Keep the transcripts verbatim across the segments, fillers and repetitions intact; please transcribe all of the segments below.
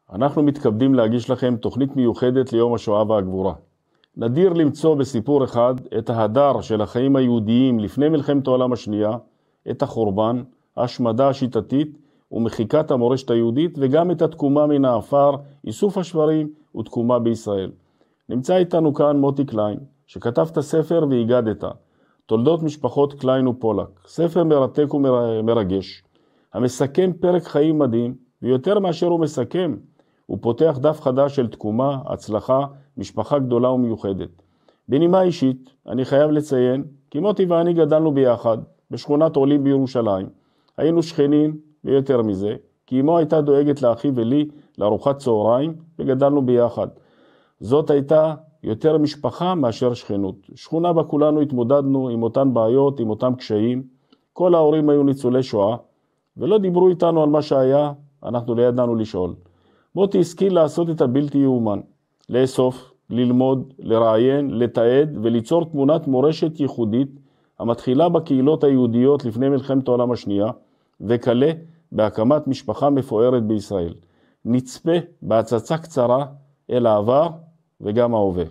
אנחנו מתכבדים להגיש לכם תוכנית מיוחדת ליום השואה והגבורה. נדיר למצוא בסיפור אחד את ההדר של החיים היהודיים לפני מלחמת העולם השנייה, את החורבן, ההשמדה השיטתית ומחיקת המורשת היהודית, וגם את התקומה מן האפר, איסוף השברים ותקומה בישראל. נמצא איתנו כאן מוטי קליין, שכתב את הספר והיגדת, תולדות משפחות קליין ופולק, ספר מרתק ומרגש, המסכם פרק חיים מדהים, ויותר מאשר הוא מסכם, הוא פותח דף חדש של תקומה, הצלחה, משפחה גדולה ומיוחדת. בנימה אישית, אני חייב לציין, כי מוטי ואני גדלנו ביחד, בשכונת עולים בירושלים. היינו שכנים, ויותר מזה, כי אמו הייתה דואגת לאחי ולי לארוחת צהריים, וגדלנו ביחד. זאת הייתה יותר משפחה מאשר שכנות. שכונה בה כולנו התמודדנו עם אותן בעיות, עם אותם קשיים. כל ההורים היו ניצולי שואה, ולא דיברו איתנו על מה שהיה, אנחנו לא ידענו לשאול. מוטי השכיל לעשות את הבלתי יאומן, לאסוף, ללמוד, לראיין, לתעד וליצור תמונת מורשת ייחודית המתחילה בקהילות היהודיות לפני מלחמת העולם השנייה, וקלה בהקמת משפחה מפוארת בישראל. נצפה בהצצה קצרה אל העבר וגם ההווה.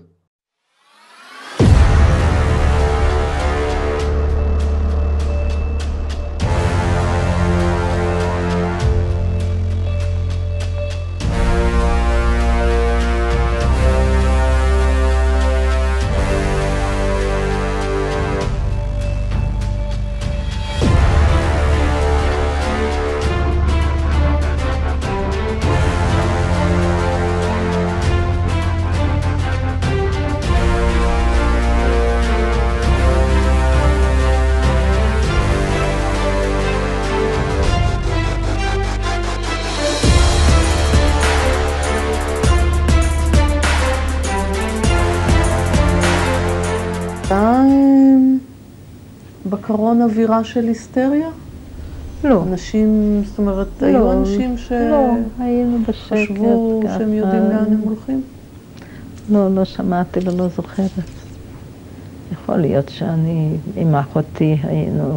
בקרון אווירה של היסטריה? לא. אנשים, זאת אומרת, לא, היו אנשים ש... לא, היינו בשקט. חשבו ככה. שהם יודעים לאן הם הולכים? לא, לא שמעתי ולא זוכרת. יכול להיות שאני עם אחותי היינו,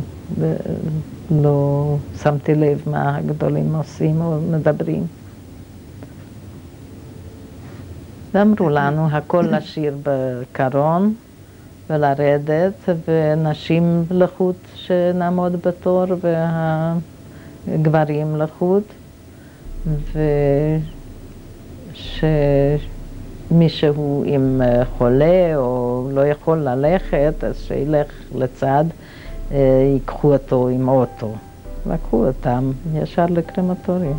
לא שמתי לב מה הגדולים עושים או מדברים. ואמרו לנו הכל לשיר בקרון, ולרדת, ונשים לחוט שנעמוד בתור, והגברים לחוט, ושמישהו עם חולה או לא יכול ללכת, אז שילך לצד, ייקחו אותו עם אוטו. לקחו אותם ישר לקרמטוריום.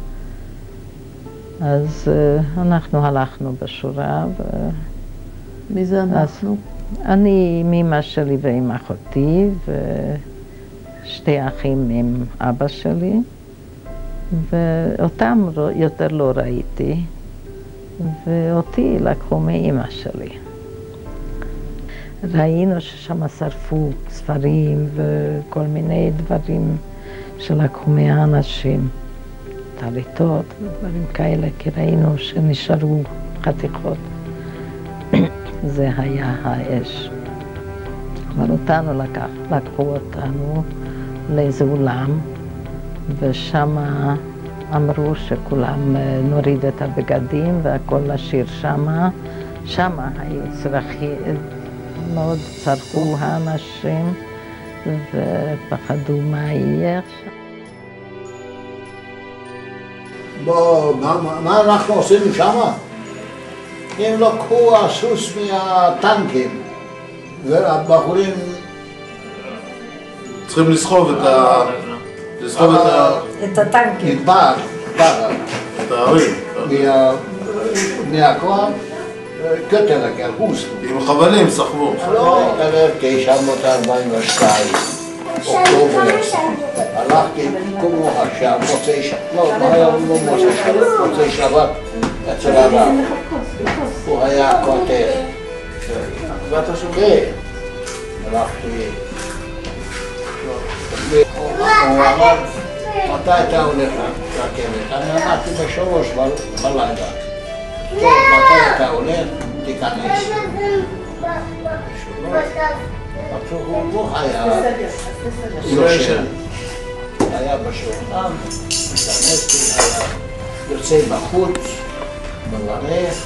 אז אנחנו הלכנו בשורה. ו... מי זה אנחנו? אני עם אמא שלי ועם אחותי, ושתי אחים עם אבא שלי, ואותם יותר לא ראיתי, ואותי לקחו מאמא שלי. ראינו ששם שרפו ספרים וכל מיני דברים שלקחו מהאנשים, טליתות ודברים כאלה, כי ראינו שנשארו חתיכות. זה היה האש. אבל אותנו לקח, לקחו אותנו לאיזה אולם, ושם אמרו שכולם נוריד את הבגדים והכל לשיר שם. שם היו צרכים, מאוד צרכו האנשים ופחדו מה יהיה. בוא, מה, מה אנחנו עושים שם? הם לקחו הסוס מהטנקים, והבחורים צריכים לסחוב את ה... לסחוב את ה... את הטנקים. נדבר, נדבר. את הערים. מהכוח, קטלקר, הוסטו. עם חבלים סחבו. לא, אלף תשע מאות ארבעים ושתיים, אוקטובר. הלכתי כמו עכשיו, מוצאי שבת, לא, לא היה לא מוצאי שבת, מוצאי שבת אצל הרב. הוא היה כותב. ואתה שומע? כן. הלכתי. הוא אמר, מתי אתה הולך לרכבת? אני אמרתי בשלוש בלילה. טוב, מתי אתה הולך? תיכנס. עכשיו הוא היה... הוא לא ישן. היה בשולחן, התכנסתי, היה יוצא בחוץ, מברך.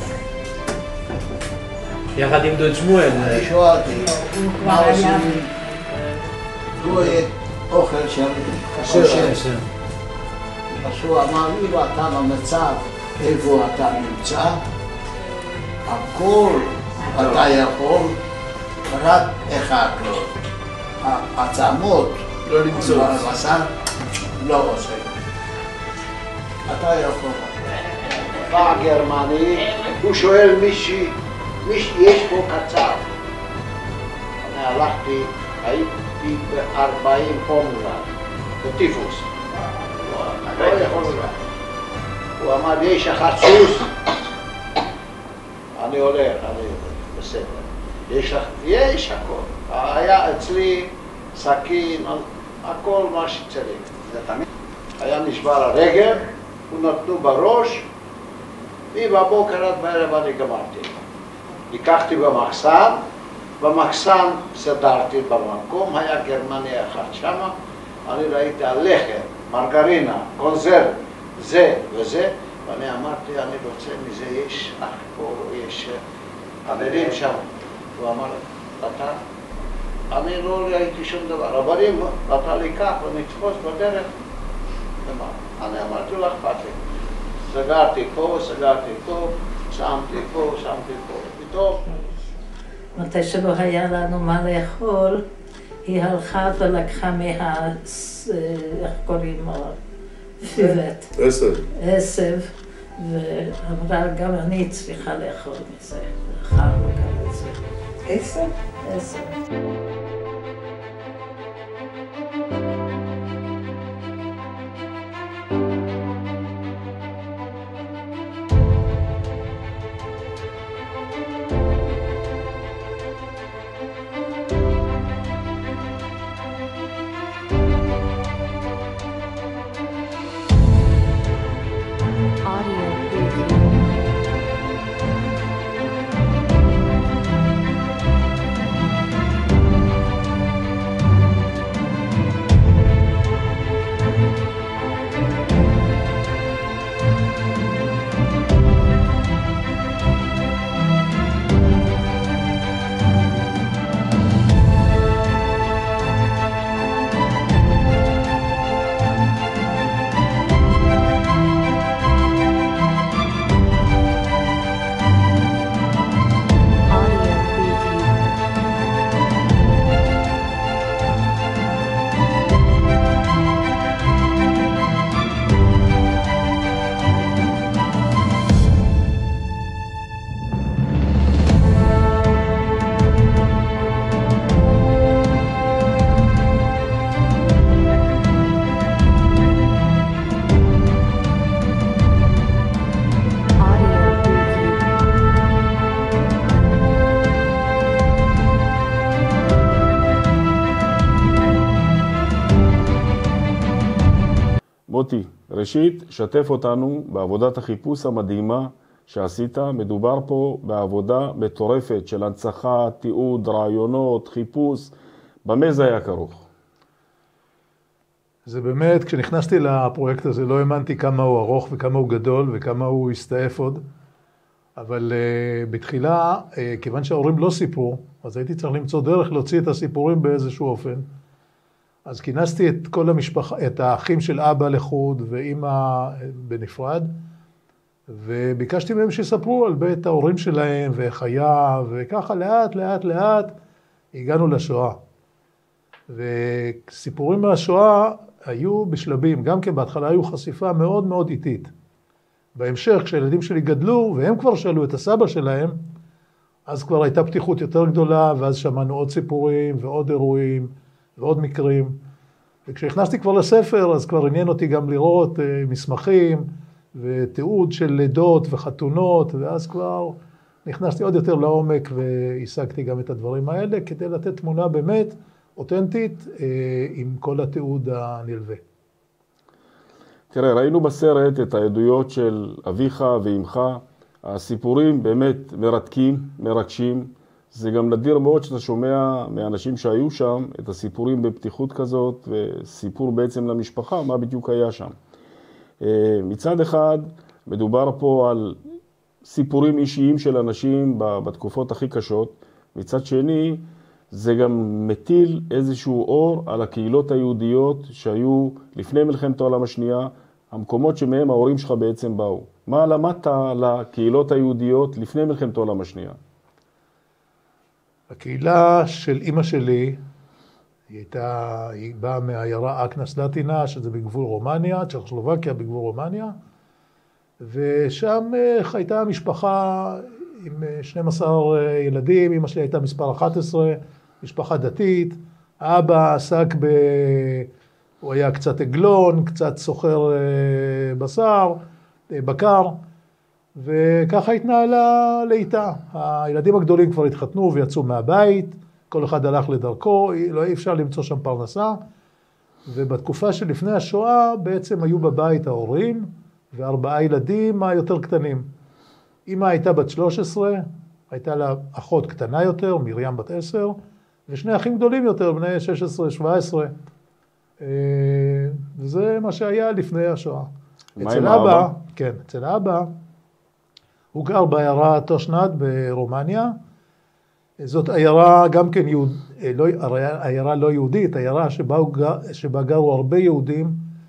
יחד עם דוד שמואל. אני שואלתי, מה עושים? הוא אוכל של כשר. אז הוא אמר, אם אתה במצב, איפה אתה נמצא, הכל אתה יכול, רק אחד לא. העצמות, לא למצוא. הבשר, לא עושה. אתה יכול. בא גרמני, הוא שואל מישהי, יש פה קצר. אני הלכתי, הייתי בארבעים פורמולה, בטיפוס. לא יכול להיות. הוא אמר, יש אחת סוס. אני הולך, אני בסדר. יש לך, יש הכל. היה אצלי סכין, הכל מה שצריך. זה תמיד. היה נשבר הרגל, הוא נתנו בראש, ובבוקר עד בערב אני גמרתי. לקחתי במחסן, במחסן סדרתי במקום, היה גרמני אחד שמה, אני ראיתי הלחם, מרגרינה, קונזרב, זה וזה, ואני אמרתי, אני רוצה מזה, יש אח פה, יש חברים שם. הוא אמר, אתה? אני לא ראיתי שום דבר, אבל אם אתה לקח ונתפוס בדרך, ומה? אני אמרתי, לא אכפת לי. סגרתי פה, סגרתי פה, שמתי פה, שמתי פה, פתאום. מתי שלא היה לנו מה לאכול, היא הלכה ולקחה מה... איך קוראים לו? פיבט. עשב. עשב, ואמרה, גם אני צריכה לאכול מזה. אכלנו גם את זה. עשב? עשב. מוטי, ראשית, שתף אותנו בעבודת החיפוש המדהימה שעשית. מדובר פה בעבודה מטורפת של הנצחה, תיעוד, רעיונות, חיפוש. במה זה היה כרוך? זה באמת, כשנכנסתי לפרויקט הזה לא האמנתי כמה הוא ארוך וכמה הוא גדול וכמה הוא הסתעף עוד. אבל uh, בתחילה, uh, כיוון שההורים לא סיפרו, אז הייתי צריך למצוא דרך להוציא את הסיפורים באיזשהו אופן. אז כינסתי את כל המשפחה, את האחים של אבא לחוד ואמא בנפרד, וביקשתי מהם שיספרו על בית ההורים שלהם ואיך היה, וככה לאט לאט לאט הגענו לשואה. וסיפורים מהשואה היו בשלבים, גם כן בהתחלה היו חשיפה מאוד מאוד איטית. בהמשך, כשהילדים שלי גדלו, והם כבר שאלו את הסבא שלהם, אז כבר הייתה פתיחות יותר גדולה, ואז שמענו עוד סיפורים ועוד אירועים ועוד מקרים. וכשהכנסתי כבר לספר, אז כבר עניין אותי גם לראות מסמכים ותיעוד של לידות וחתונות, ואז כבר נכנסתי עוד יותר לעומק והשגתי גם את הדברים האלה, כדי לתת תמונה באמת אותנטית עם כל התיעוד הנלווה. תראה, ראינו בסרט את העדויות של אביך ואמך, הסיפורים באמת מרתקים, מרגשים. זה גם נדיר מאוד שאתה שומע מאנשים שהיו שם את הסיפורים בפתיחות כזאת, וסיפור בעצם למשפחה, מה בדיוק היה שם. מצד אחד, מדובר פה על סיפורים אישיים של אנשים בתקופות הכי קשות. מצד שני, זה גם מטיל איזשהו אור על הקהילות היהודיות שהיו לפני מלחמת העולם השנייה, המקומות שמהם ההורים שלך בעצם באו. מה למדת לקהילות היהודיות לפני מלחמת העולם השנייה? הקהילה של אמא שלי, היא הייתה, היא באה מהעיירה אקנה סלטינה, שזה בגבול רומניה, צ'כוסלובקיה בגבול רומניה, ושם חייתה משפחה עם שנים עשר ילדים, אמא שלי הייתה מספר אחת עשרה, משפחה דתית, האבא עסק ב... הוא היה קצת עגלון, קצת סוחר בשר, בקר, וככה התנהלה לאיתה. הילדים הגדולים כבר התחתנו ויצאו מהבית, כל אחד הלך לדרכו, לא אי אפשר למצוא שם פרנסה, ובתקופה שלפני השואה בעצם היו בבית ההורים, וארבעה ילדים היותר קטנים. אמא הייתה בת שלוש עשרה, הייתה לה אחות קטנה יותר, מרים בת עשר, ושני אחים גדולים יותר, בני שש עשרה שבע עשרה. וזה מה שהיה לפני השואה. אצל אבא, כן, אצל אבא, הוא גר בעיירה טושנד ברומניה. זאת עיירה גם כן יהוד, לא, עיירה לא יהודית, עיירה שבה, שבה גרו הרבה יהודים,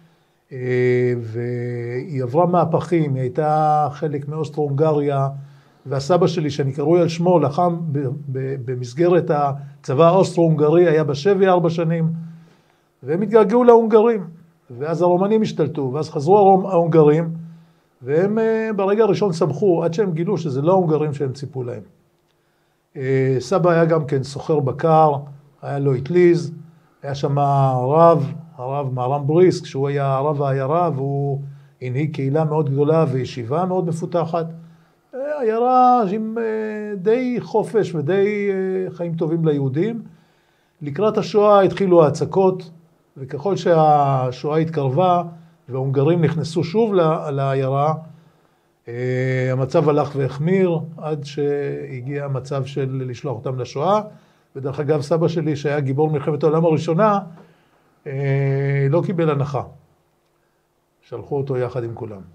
והיא עברה מהפכים, היא הייתה חלק מאוסטרו-הונגריה, והסבא שלי, שאני קרוי על שמו, לחם במסגרת הצבא האוסטרו-הונגרי, היה בשבי ארבע שנים, והם התגעגעו להונגרים, ואז הרומנים השתלטו, ואז חזרו ההונגרים, והם ברגע הראשון סמכו, עד שהם גילו שזה לא ההונגרים שהם ציפו להם. סבא היה גם כן סוחר בקר, היה לו אטליז, היה שם הרב, הרב מהר"ם בריסק, שהוא היה הרב העיירה, והוא הנהיג קהילה מאוד גדולה וישיבה מאוד מפותחת. עיירה עם די חופש ודי חיים טובים ליהודים. לקראת השואה התחילו ההצקות, וככל שהשואה התקרבה וההונגרים נכנסו שוב לעיירה, המצב הלך והחמיר עד שהגיע המצב של לשלוח אותם לשואה. ודרך אגב, סבא שלי שהיה גיבור מלחמת העולם הראשונה, לא קיבל הנחה. שלחו אותו יחד עם כולם.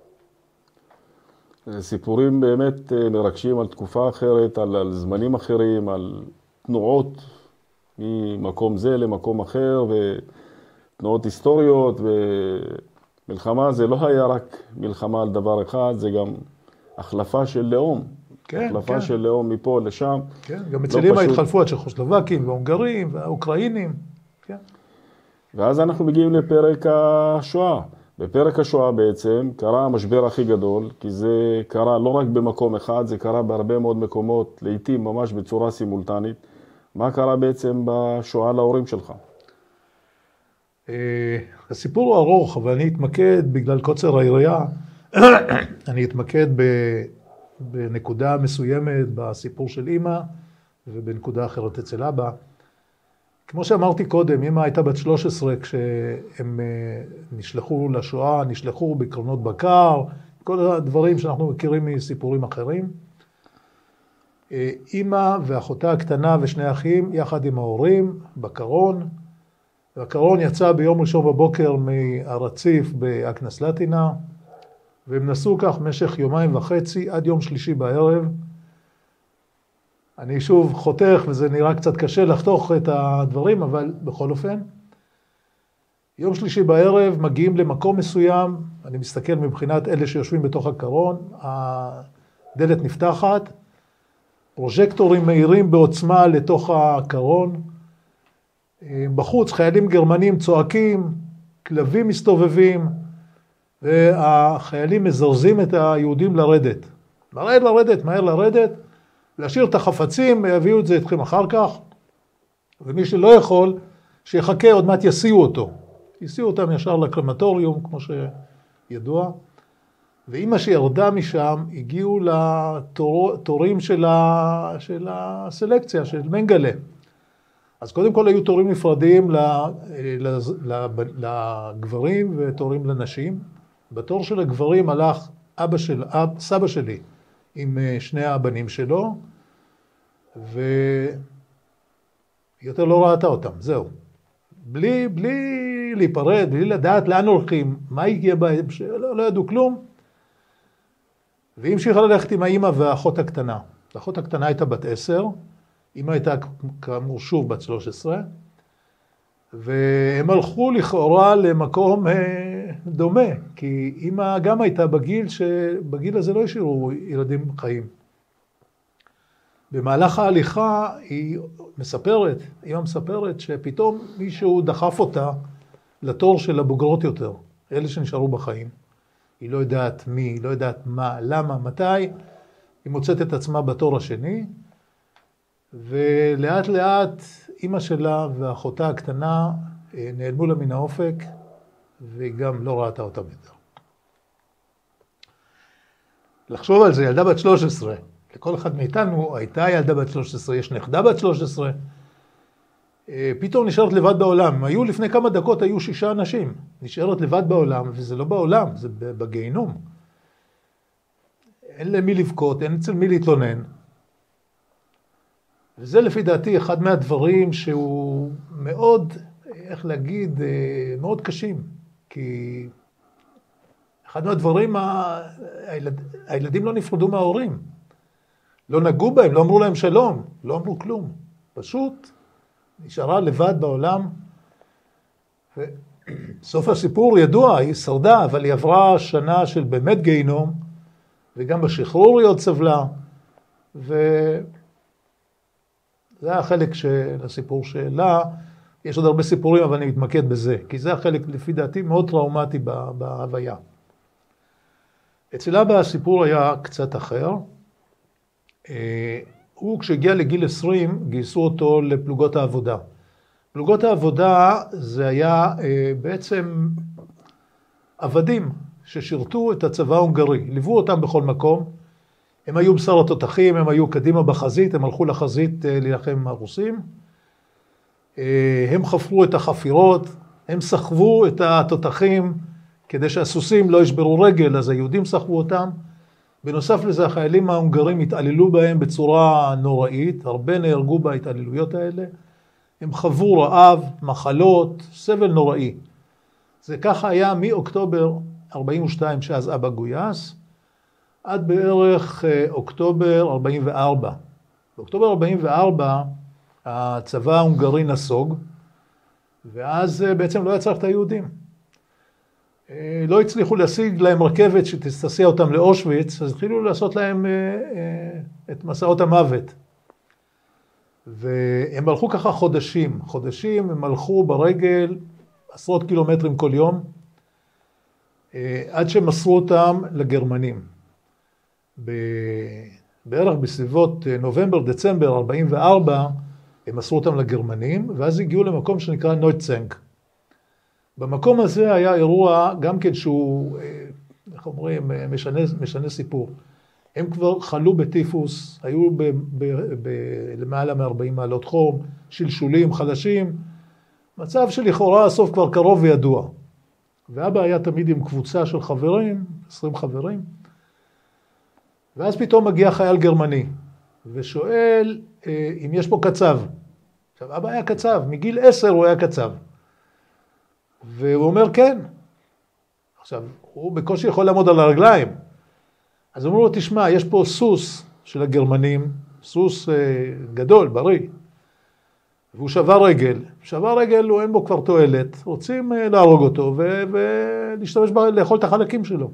סיפורים באמת מרגשים על תקופה אחרת, על, על זמנים אחרים, על תנועות ממקום זה למקום אחר, ותנועות היסטוריות, ומלחמה זה לא היה רק מלחמה על דבר אחד, זה גם החלפה של לאום. כן, החלפה כן. של לאום מפה לשם. כן, גם אצל אמא התחלפו הצ'כוסלובקים וההונגרים והאוקראינים. כן. ואז אנחנו מגיעים לפרק השואה. בפרק השואה בעצם קרה המשבר הכי גדול, כי זה קרה לא רק במקום אחד, זה קרה בהרבה מאוד מקומות, לעתים ממש בצורה סימולטנית. מה קרה בעצם בשואה להורים שלך? הסיפור הוא ארוך, אבל אני אתמקד בגלל קוצר היריעה, אני אתמקד בנקודה מסוימת בסיפור של אמא, ובנקודה אחרת אצל אבא. כמו שאמרתי קודם, אמא הייתה בת שלוש עשרה כשהם נשלחו לשואה, נשלחו בקרנות בקר, כל הדברים שאנחנו מכירים מסיפורים אחרים. אמא ואחותה הקטנה ושני אחים, יחד עם ההורים, בקרון. והקרון יצא ביום ראשון בבוקר מהרציף באקנה סלטינה, והם נסעו כך במשך יומיים וחצי עד יום שלישי בערב. אני שוב חותך, וזה נראה קצת קשה לחתוך את הדברים, אבל בכל אופן. יום שלישי בערב מגיעים למקום מסוים, אני מסתכל מבחינת אלה שיושבים בתוך הקרון, הדלת נפתחת, פרוז'קטורים מהירים בעוצמה לתוך הקרון, בחוץ חיילים גרמנים צועקים, כלבים מסתובבים, והחיילים מזרזים את היהודים לרדת. מהר לרדת, מהר לרדת, להשאיר את החפצים, יביאו את זה איתכם אחר כך, ומי שלא יכול, שיחכה, עוד מעט יסיעו אותו. יסיעו אותם ישר לקרמטוריום, כמו שידוע. ואמא שירדה משם, הגיעו לתורים של, ה... של הסלקציה, של מנגלה. אז קודם כל היו תורים נפרדים לגברים ותורים לנשים. בתור של הגברים הלך אבא של, אב, סבא שלי עם שני הבנים שלו, ויותר לא ראתה אותם, זהו. בלי, בלי להיפרד, בלי לדעת לאן הולכים, מה הגיע בהם, לא, לא ידעו כלום. והיא המשיכה ללכת עם האמא והאחות הקטנה. האחות הקטנה הייתה בת עשר, אמא הייתה כאמור שוב בת שלוש עשרה, והם הלכו לכאורה למקום אה, דומה, כי אמא גם הייתה בגיל שבגיל הזה לא השאירו ילדים חיים. במהלך ההליכה היא מספרת, אמא מספרת שפתאום מישהו דחף אותה לתור של הבוגרות יותר, אלה שנשארו בחיים. היא לא יודעת מי, לא יודעת מה, למה, מתי, היא מוצאת את עצמה בתור השני, ולאט לאט אמא שלה ואחותה הקטנה נעלמו לה מן האופק, והיא גם לא ראתה אותה יותר. לחשוב על זה, ילדה בת שלוש עשרה, לכל אחד מאיתנו הייתה ילדה בת שלוש עשרה, יש נכדה בת שלוש עשרה, פתאום נשארת לבד בעולם. היו לפני כמה דקות, היו שישה אנשים, נשארת לבד בעולם, וזה לא בעולם, זה בגיהינום. אין למי לבכות, אין אצל מי להתלונן. וזה לפי דעתי אחד מהדברים שהוא מאוד, איך להגיד, מאוד קשים. כי אחד מהדברים, הילד, הילדים לא נפרדו מההורים. לא נגעו בהם, לא אמרו להם שלום, לא אמרו כלום. פשוט נשארה לבד בעולם. סוף הסיפור ידוע, היא שרדה, אבל היא עברה שנה של באמת גיהינום, וגם בשחרור היא עוד סבלה, וזה החלק של הסיפור שלה. יש עוד הרבה סיפורים, אבל אני מתמקד בזה, כי זה החלק לפי דעתי מאוד טראומטי בהוויה. אצל אבא הסיפור היה קצת אחר. הוא כשהגיע לגיל עשרים גייסו אותו לפלוגות העבודה. פלוגות העבודה זה היה בעצם עבדים ששירתו את הצבא ההונגרי, ליוו אותם בכל מקום. הם היו בשר התותחים, הם היו קדימה בחזית, הם הלכו לחזית להילחם עם הרוסים. הם חפרו את החפירות, הם סחבו את התותחים כדי שהסוסים לא ישברו רגל, אז היהודים סחבו אותם. בנוסף לזה, החיילים ההונגרים התעללו בהם בצורה נוראית, הרבה נהרגו בהתעללויות האלה. הם חוו רעב, מחלות, סבל נוראי. זה ככה היה מאוקטובר ארבעים ושתיים, שאז אבא גויס, עד בערך אוקטובר ארבעים וארבע. באוקטובר ארבעים וארבע הצבא ההונגרי נסוג, ואז בעצם לא יצר את היהודים. לא הצליחו להשיג להם רכבת שתסתסיע אותם לאושוויץ, אז התחילו לעשות להם את מסעות המוות. והם הלכו ככה חודשים, חודשים הם הלכו ברגל עשרות קילומטרים כל יום, עד שמסרו אותם לגרמנים. בערך בסביבות נובמבר, דצמבר ארבעים וארבע, הם מסרו אותם לגרמנים, ואז הגיעו למקום שנקרא נויטצנק. במקום הזה היה אירוע גם כן שהוא, איך אומרים, משנה, משנה סיפור. הם כבר חלו בטיפוס, היו ב, ב, ב, למעלה מ-ארבעים מעלות חום, שלשולים, חלשים, מצב שלכאורה הסוף כבר קרוב וידוע. ואבא היה תמיד עם קבוצה של חברים, עשרים חברים, ואז פתאום מגיע חייל גרמני, ושואל אם יש פה קצב. עכשיו, אבא היה קצב, מגיל עשר הוא היה קצב. והוא אומר כן. עכשיו, הוא בקושי יכול לעמוד על הרגליים. אז אמרו לו, תשמע, יש פה סוס של הגרמנים, סוס גדול, בריא. והוא שבר רגל. שבר רגל, הוא אין בו כבר תועלת. רוצים להרוג אותו ולהשתמש בה, לאכול את החלקים שלו.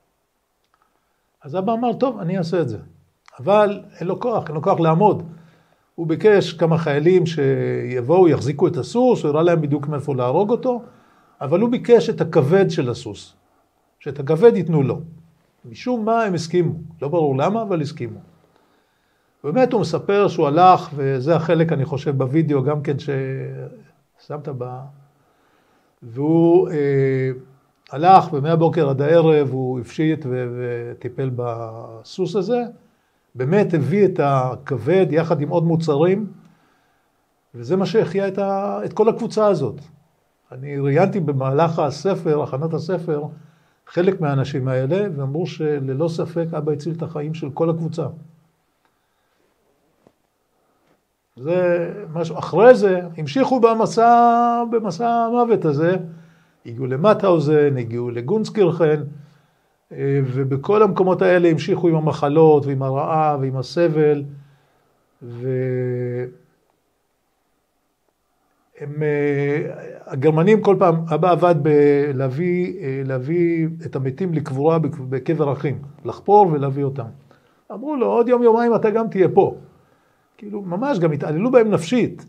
אז אבא אמר, טוב, אני אעשה את זה. אבל אין לו כוח, אין לו כוח לעמוד. הוא ביקש כמה חיילים שיבואו, יחזיקו את הסוס, הוא הראה להם בדיוק מאיפה להרוג אותו, אבל הוא ביקש את הכבד של הסוס, שאת הכבד ייתנו לו. משום מה הם הסכימו, לא ברור למה, אבל הסכימו. באמת הוא מספר שהוא הלך, וזה החלק אני חושב בווידאו גם כן ששמת בה, והוא אה, הלך ומהבוקר עד הערב הוא הפשיט וטיפל בסוס הזה, באמת הביא את הכבד יחד עם עוד מוצרים, וזה מה שהחיה את, ה... את כל הקבוצה הזאת. אני ראיינתי במהלך הספר, הכנת הספר, חלק מהאנשים האלה, ואמרו שללא ספק אבא הציל את החיים של כל הקבוצה. זה משהו, אחרי זה המשיכו במסע, במסע המוות הזה, הגיעו למטהאוזן, הגיעו לגונסקירכן, ובכל המקומות האלה המשיכו עם המחלות ועם הרעב ועם הסבל, והם, הגרמנים כל פעם, אבא עבד בלהביא, להביא את המתים לקבורה בקבר אחים, לחפור ולהביא אותם. אמרו לו, עוד יום יומיים אתה גם תהיה פה. כאילו, ממש גם התעללו בהם נפשית.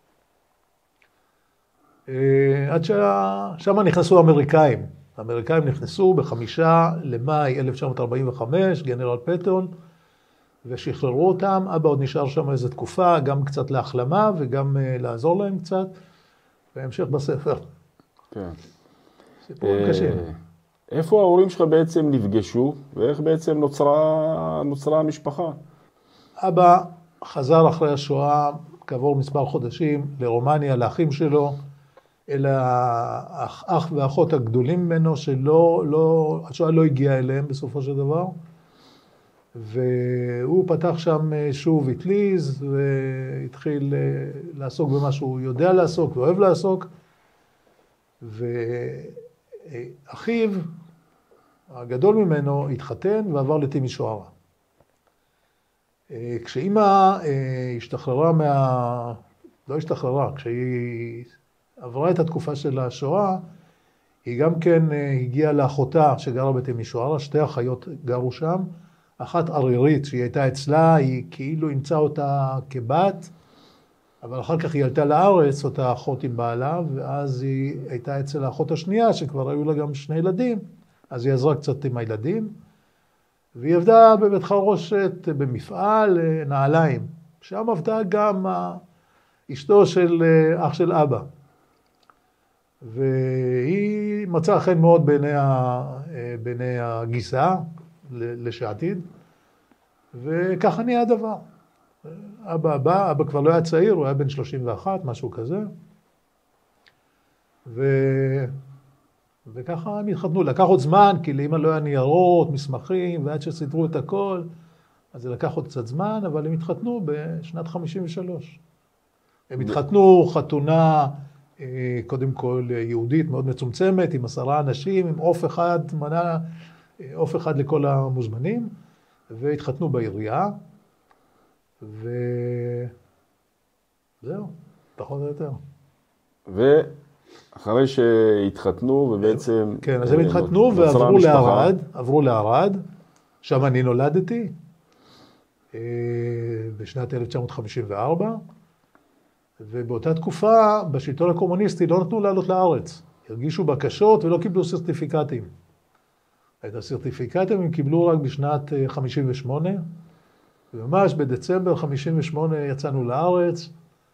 עד ששם נכנסו האמריקאים. האמריקאים נכנסו בחמישה למאי אלף תשע מאות ארבעים וחמש, גנרל פטון, ושחררו אותם. אבא עוד נשאר שם איזו תקופה, גם קצת להחלמה וגם לעזור להם קצת. והמשך בספר. כן. סיפורים קשים. איפה ההורים שלך בעצם נפגשו, ואיך בעצם נוצרה, נוצרה המשפחה? אבא חזר אחרי השואה, כעבור מספר חודשים, לרומניה, לאחים שלו, אלה האח והאחות הגדולים ממנו, שלא, לא, השואה לא הגיעה אליהם בסופו של דבר. והוא פתח שם שוב אטליז, והתחיל לעסוק במה שהוא יודע לעסוק ואוהב לעסוק. ואחיו, הגדול ממנו, התחתן ועבר לטימישוארה. כשאימא השתחררה מה... לא השתחררה, כשהיא עברה את התקופה של השואה, היא גם כן הגיעה לאחותה שגרה בטימישוארה, שתי אחיות גרו שם, אחת ערירית שהיא הייתה אצלה, היא כאילו אימצה אותה כבת, אבל אחר כך היא עלתה לארץ, אותה אחות עם בעלה, ואז היא הייתה אצל האחות השנייה, שכבר היו לה גם שני ילדים, אז היא עזרה קצת עם הילדים, והיא עבדה בבית חרושת, במפעל נעליים. שם עבדה גם אשתו של אח של אבא. והיא מצאה חן מאוד בעיני, בעיני הגיסה, לשעתיד, וככה נהיה הדבר. אבא בא, אבא כבר לא היה צעיר, הוא היה בן שלושים ואחת, משהו כזה. ו... וככה הם התחתנו. לקח עוד זמן, כי לאמא לא היה ניירות, מסמכים, ועד שסידרו את הכל, אז זה לקח עוד קצת זמן, אבל הם התחתנו בשנת חמישים ושלוש. הם התחתנו חתונה, קודם כל יהודית, מאוד מצומצמת, עם עשרה אנשים, עם עוף אחד, מנה, עוף אחד לכל המוזמנים, והתחתנו בעירייה, וזהו, פחות או יותר. ואחרי שהתחתנו ובעצם... כן, אז הם התחתנו ועברו לערד, עברו לערד, שם אני נולדתי, בשנת אלף תשע מאות חמישים וארבע, ובאותה תקופה, בשלטון הקומוניסטי לא נתנו לעלות לארץ. הרגישו בקשות ולא קיבלו סרטיפיקטים. את הסרטיפיקטים הם קיבלו רק בשנת חמישים ושמונה, וממש בדצמבר חמישים ושמונה יצאנו לארץ,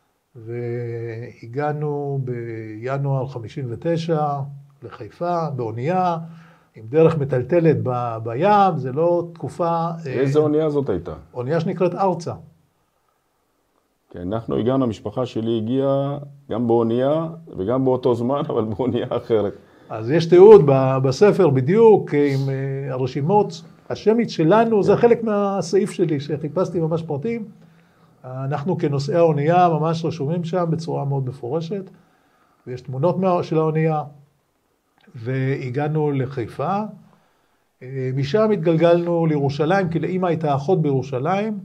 והגענו בינואר חמישים ותשע לחיפה, באונייה, עם דרך מטלטלת ב- בים, זה לא תקופה... איזה אונייה זאת הייתה? אונייה שנקראת ארצה. כן, אנחנו הגענו, המשפחה שלי הגיעה גם באונייה וגם באותו זמן, אבל באונייה אחרת. אז יש תיעוד בספר בדיוק עם הרשימות. השמית שלנו, זה חלק מהסעיף שלי שחיפשתי ממש פרטים. אנחנו כנושאי האונייה ממש רשומים שם בצורה מאוד מפורשת, ויש תמונות של האונייה, והגענו לחיפה. משם התגלגלנו לירושלים, כי לאמא הייתה אחות בירושלים,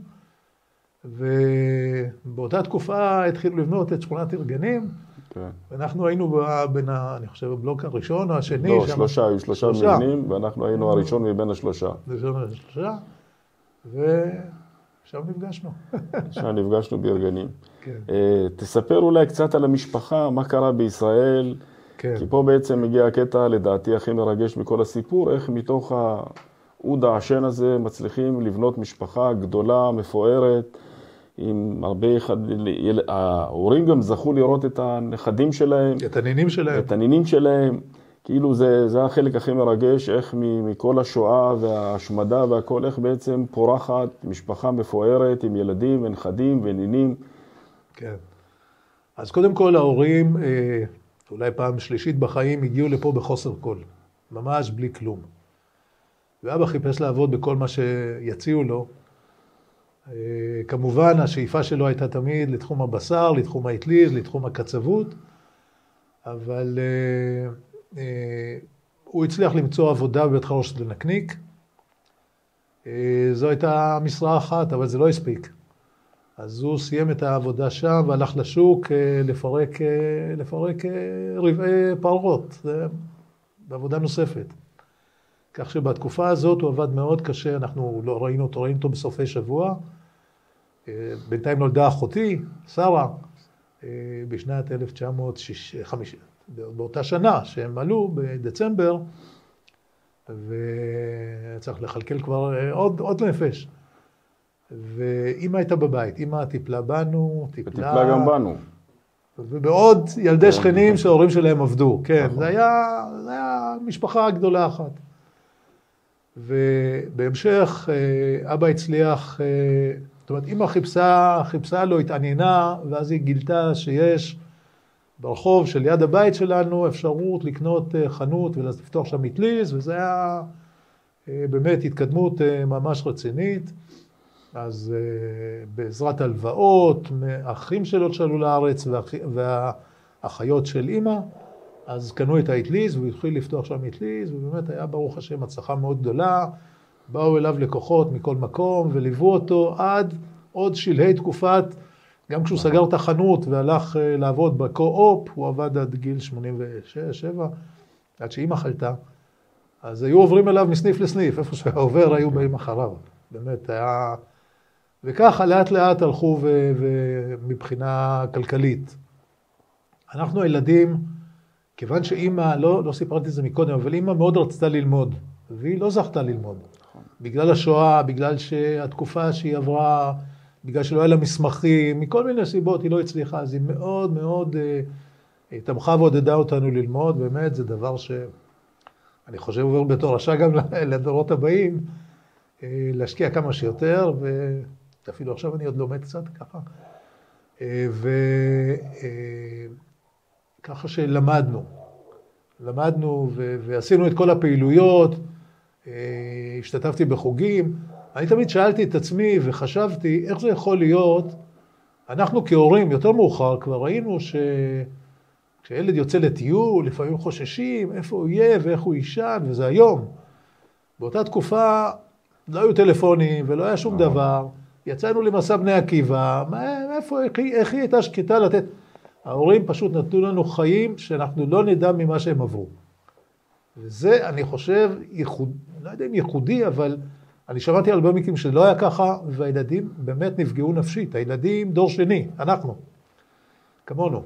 ובאותה תקופה התחילו לבנות את שכונת ארגנים, כן. ואנחנו היינו בין, אני חושב, הבלוק הראשון או השני. לא, שם... שלושה, היו שלושה מבנים, ואנחנו היינו הראשון מבין השלושה. הראשון השלושה, ושם נפגשנו. שם נפגשנו בארגנים. כן. תספר אולי קצת על המשפחה, מה קרה בישראל, כן. כי פה בעצם מגיע הקטע, לדעתי, הכי מרגש מכל הסיפור, איך מתוך העוד העשן הזה מצליחים לבנות משפחה גדולה, מפוארת, עם הרבה, ההורים גם זכו לראות את הנכדים שלהם. את הנינים שלהם. את הנינים שלהם. כאילו זה, זה החלק הכי מרגש, איך מכל השואה וההשמדה והכל, איך בעצם פורחת משפחה מפוארת עם ילדים ונכדים ונינים. כן. אז קודם כל ההורים, אולי פעם שלישית בחיים, הגיעו לפה בחוסר כל. ממש בלי כלום. ואבא חיפש לעבוד בכל מה שיציעו לו. כמובן, השאיפה שלו הייתה תמיד לתחום הבשר, לתחום האטליז, לתחום הקצבות, אבל הוא הצליח למצוא עבודה בבית חרושת לנקניק. זו הייתה משרה אחת, אבל זה לא הספיק. אז הוא סיים את העבודה שם והלך לשוק לפרק, לפרק רבעי פרות, בעבודה נוספת. כך שבתקופה הזאת הוא עבד מאוד קשה, אנחנו לא ראינו אותו, ראינו אותו בסופי שבוע. בינתיים נולדה אחותי, שרה, בשנת אלף תשע מאות וחמישים, באותה שנה שהם עלו בדצמבר, וצריך לחלקל כבר עוד, עוד נפש. ואמא הייתה בבית, אמא טיפלה בנו, טיפלה... וטיפלה גם בנו. ובעוד ילדי שכנים שההורים שלהם עבדו, כן, זה היה, זה היה משפחה גדולה אחת. ובהמשך אבא הצליח, זאת אומרת, אמא חיפשה, חיפשה לו, התעניינה, ואז היא גילתה שיש ברחוב של יד הבית שלנו אפשרות לקנות חנות ולפתוח שם מטליז, וזה היה באמת התקדמות ממש רצינית. אז בעזרת הלוואות, האחים שלו שעלו לארץ והאחיות של אמא, אז קנו את האטליז והוא התחיל לפתוח שם אטליז, ובאמת היה ברוך השם הצלחה מאוד גדולה. באו אליו לקוחות מכל מקום וליוו אותו עד עוד שלהי תקופת, גם כשהוא סגר את החנות והלך לעבוד בקו-אופ, הוא עבד עד גיל שמונים ושש שבע, עד שאמא חלתה. אז היו עוברים אליו מסניף לסניף, איפה שהעובר היו באים אחריו. באמת היה... וככה לאט לאט הלכו ו... ומבחינה כלכלית. אנחנו הילדים, כיוון שאמא, לא, לא סיפרתי את זה מקודם, אבל אמא מאוד רצתה ללמוד, והיא לא זכתה ללמוד. בגלל השואה, בגלל שהתקופה שהיא עברה, בגלל שלא היה לה מסמכים, מכל מיני סיבות היא לא הצליחה, אז היא מאוד מאוד אה, תמכה ועודדה אותנו ללמוד, באמת זה דבר שאני חושב עובר בתור רשע גם לדורות הבאים, אה, להשקיע כמה שיותר, ואפילו עכשיו אני עוד לומד קצת ככה, אה, וככה אה, שלמדנו, למדנו ו- ועשינו את כל הפעילויות, השתתפתי בחוגים. אני תמיד שאלתי את עצמי וחשבתי איך זה יכול להיות, אנחנו כהורים יותר מאוחר כבר ראינו שכשילד יוצא לטיול, לפעמים חוששים איפה הוא יהיה ואיך הוא יישן, וזה היום. באותה תקופה לא היו טלפונים ולא היה שום דבר, יצאנו למסע בני עקיבא, איפה, איך, איך היא הייתה שקטה לתת? ההורים פשוט נתנו לנו חיים שאנחנו לא נדע ממה שהם עברו. וזה, אני חושב, ייחוד, לא יודע אם ייחודי, אבל אני שמעתי על הרבה מקרים שלא היה ככה, והילדים באמת נפגעו נפשית. הילדים דור שני, אנחנו, כמונו.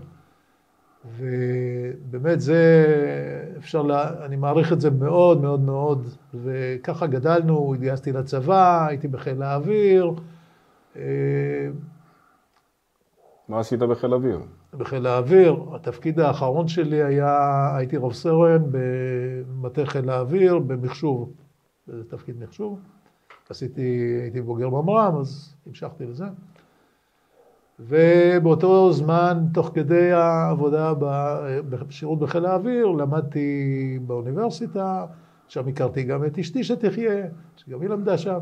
ובאמת זה, אפשר, לה, אני מעריך את זה מאוד מאוד מאוד, וככה גדלנו, התגייסתי לצבא, הייתי בחיל האוויר. מה עשית בחיל האוויר? בחיל האוויר, התפקיד האחרון שלי היה, הייתי רב סרן במטה חיל האוויר, במחשוב, זה תפקיד מחשוב. עשיתי, הייתי בוגר ממר"ם, אז המשכתי לזה. ובאותו זמן, תוך כדי העבודה בשירות בחיל האוויר, למדתי באוניברסיטה, שם הכרתי גם את אשתי שתחיה, שגם היא למדה שם.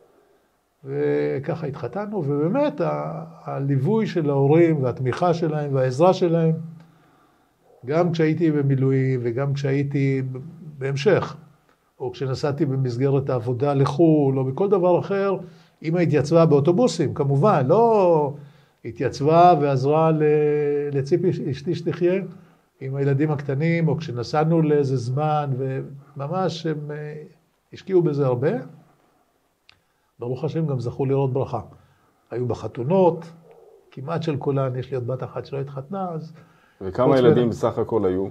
וככה התחתנו, ובאמת ה- הליווי של ההורים והתמיכה שלהם והעזרה שלהם, גם כשהייתי במילואים וגם כשהייתי בהמשך, או כשנסעתי במסגרת העבודה לחו"ל או בכל דבר אחר, אמא התייצבה באוטובוסים, כמובן, לא התייצבה ועזרה לציפי אשתי שתחיה, עם הילדים הקטנים, או כשנסענו לאיזה זמן, וממש הם השקיעו בזה הרבה. ברוך השם גם זכו לראות ברכה. היו בחתונות, כמעט של כולן, יש לי עוד בת אחת שלא התחתנה, אז... וכמה ילדים בסך הכל היו?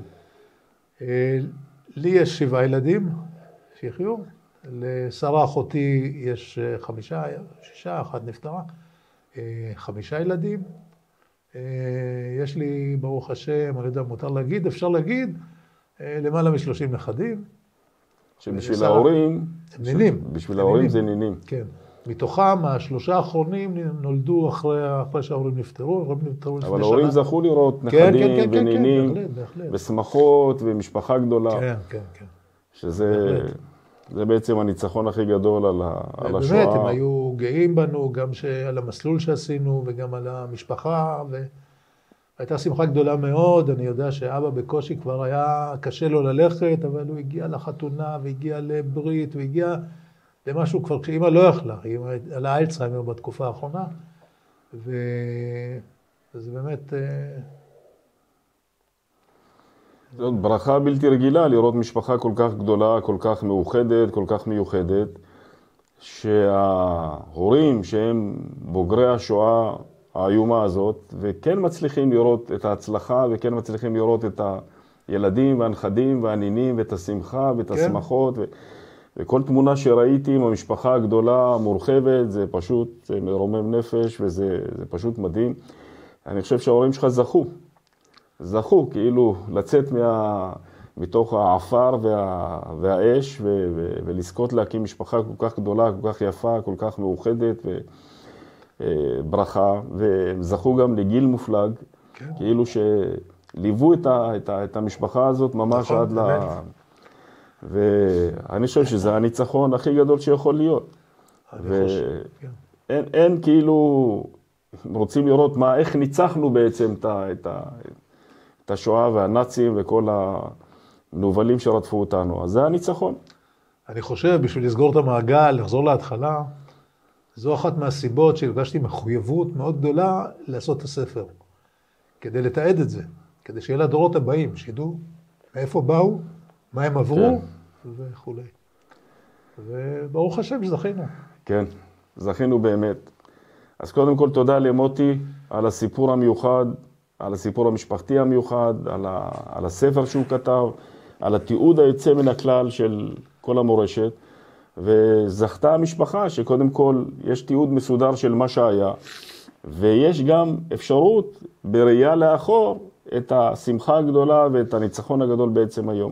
לי יש שבעה ילדים שיחיו, לשרה אחותי יש חמישה, שישה, אחת נפטרה, חמישה ילדים. יש לי, ברוך השם, אני יודע, מותר להגיד, אפשר להגיד, למעלה משלושים נכדים. שבשביל ההורים, נינים. בשביל ההורים זה נינים. כן. מתוכם, השלושה האחרונים נולדו אחרי, אחרי שההורים נפטרו, ההורים נפטרו לפני שנה. אבל ההורים זכו לראות נכדים ונינים, ושמחות ומשפחה גדולה. כן, כן, כן. שזה זה בעצם הניצחון הכי גדול על, ה, על השואה. באמת, הם היו גאים בנו, גם על המסלול שעשינו, וגם על המשפחה, הייתה שמחה גדולה מאוד, אני יודע שאבא בקושי כבר היה קשה לו ללכת, אבל הוא הגיע לחתונה והגיע לברית והגיע למשהו כבר כשאמא לא יכלה, היא עלה אלצהיימר בתקופה האחרונה, וזה באמת... זאת ברכה בלתי רגילה לראות משפחה כל כך גדולה, כל כך מאוחדת, כל כך מיוחדת, שההורים שהם בוגרי השואה האיומה הזאת, וכן מצליחים לראות את ההצלחה, וכן מצליחים לראות את הילדים והנכדים והנינים, ואת השמחה ואת השמחות, ו... וכל תמונה שראיתי עם המשפחה הגדולה, המורחבת, זה פשוט זה מרומם נפש, וזה זה פשוט מדהים. אני חושב שההורים שלך זכו, זכו כאילו לצאת מה... מתוך העפר וה... והאש, ו... ו... ולזכות להקים משפחה כל כך גדולה, כל כך יפה, כל כך מאוחדת, ו... ברכה, וזכו גם לגיל מופלג, כן. כאילו שליוו את, ה, את, ה, את המשפחה הזאת ממש נכון, עד ל... ואני חושב שזה הניצחון הכי גדול שיכול להיות. ואין כן. אין, כאילו, רוצים לראות מה, איך ניצחנו בעצם את, ה, את, ה, את השואה והנאצים וכל המנובלים שרדפו אותנו. אז זה הניצחון. אני חושב, בשביל לסגור את המעגל, לחזור להתחלה, זו אחת מהסיבות שהרגשתי מחויבות מאוד גדולה לעשות את הספר. כדי לתעד את זה, כדי שיהיה לדורות הבאים, שידעו מאיפה באו, מה הם עברו כן. וכו'. וברוך השם שזכינו. כן, זכינו באמת. אז קודם כל תודה למוטי על הסיפור המיוחד, על הסיפור המשפחתי המיוחד, על, ה... על הספר שהוא כתב, על התיעוד היוצא מן הכלל של כל המורשת. וזכתה המשפחה שקודם כל יש תיעוד מסודר של מה שהיה, ויש גם אפשרות בראייה לאחור את השמחה הגדולה ואת הניצחון הגדול בעצם היום.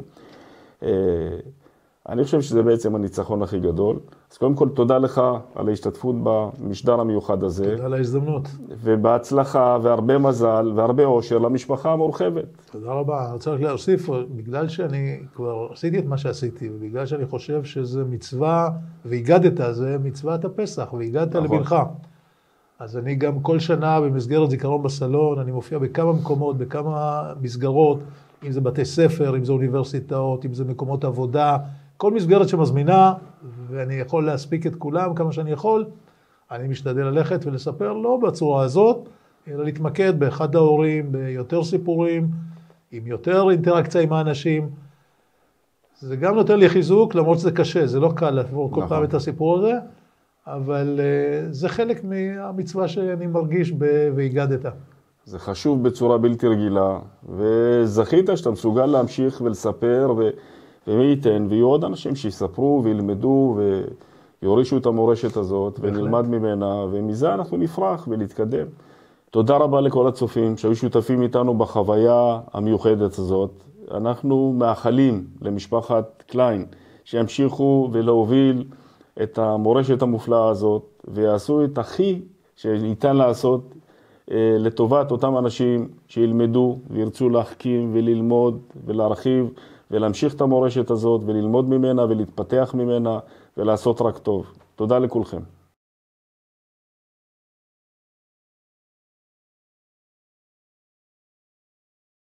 אני חושב שזה בעצם הניצחון הכי גדול. אז קודם כל תודה לך על ההשתתפות במשדר המיוחד הזה. תודה על ההזדמנות. ובהצלחה והרבה מזל והרבה אושר למשפחה המורחבת. תודה רבה. אני רוצה רק להוסיף, בגלל שאני כבר עשיתי את מה שעשיתי, ובגלל שאני חושב שזה מצווה, והגדת, זה מצוות הפסח, והגדת נכון. לבנך. אז אני גם כל שנה במסגרת זיכרון בסלון, אני מופיע בכמה מקומות, בכמה מסגרות, אם זה בתי ספר, אם זה אוניברסיטאות, אם זה מקומות עבודה, כל מסגרת שמזמינה, ואני יכול להספיק את כולם כמה שאני יכול, אני משתדל ללכת ולספר לא בצורה הזאת, אלא להתמקד באחד ההורים, ביותר סיפורים, עם יותר אינטראקציה עם האנשים. זה גם נותן לי חיזוק, למרות שזה קשה, זה לא קל לעבור כל פעם את הסיפור הזה, אבל זה חלק מהמצווה שאני מרגיש והגדת. זה חשוב בצורה בלתי רגילה, וזכית שאתה מסוגל להמשיך ולספר, ו... ומי ייתן, ויהיו עוד אנשים שיספרו וילמדו ויורישו את המורשת הזאת, ונלמד ממנה, ומזה אנחנו נפרח ונתקדם. תודה רבה לכל הצופים שהיו שותפים איתנו בחוויה המיוחדת הזאת. אנחנו מאחלים למשפחת קליין שימשיכו ולהוביל את המורשת המופלאה הזאת, ויעשו את הכי שניתן לעשות לטובת אותם אנשים שילמדו וירצו להחכים וללמוד ולהרחיב ולהמשיך את המורשת הזאת וללמוד ממנה ולהתפתח ממנה ולעשות רק טוב. תודה לכולכם.